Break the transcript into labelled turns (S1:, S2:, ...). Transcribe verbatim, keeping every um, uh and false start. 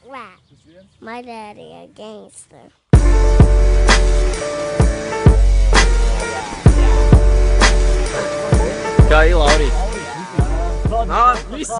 S1: rap. My daddy a gangster.
S2: Kā ir, Laurīša? Nā, viss!